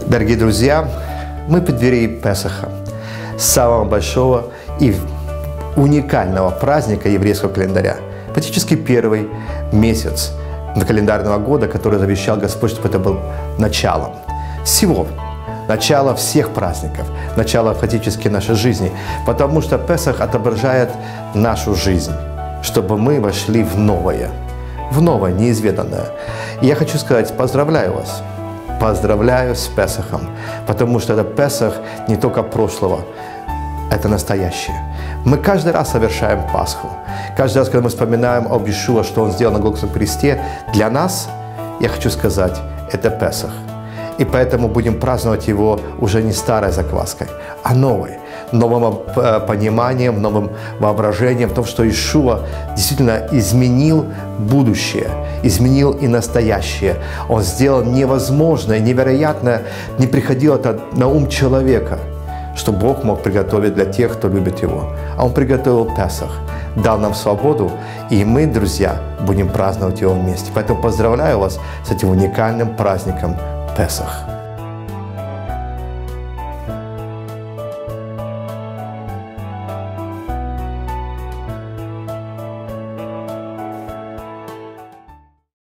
Дорогие друзья, мы в преддверии Песаха, самого большого и уникального праздника еврейского календаря. Практически первый месяц календарного года, который завещал Господь, чтобы это был началом всего, начало всех праздников, начало фактически нашей жизни, потому что Песах отображает нашу жизнь, чтобы мы вошли в новое, неизведанное. И я хочу сказать, поздравляю вас. Поздравляю с Песахом, потому что это Песах не только прошлого, это настоящее. Мы каждый раз совершаем Пасху. Каждый раз, когда мы вспоминаем об Иешуа, что Он сделал на Голгофском кресте, для нас, я хочу сказать, это Песах. И поэтому будем праздновать его уже не старой закваской, а новой. Новым пониманием, новым воображением в том, что Иешуа действительно изменил будущее, изменил и настоящее. Он сделал невозможное, невероятное, не приходило это на ум человека, что Бог мог приготовить для тех, кто любит Его. А Он приготовил Песах, дал нам свободу, и мы, друзья, будем праздновать его вместе. Поэтому поздравляю вас с этим уникальным праздником Песах.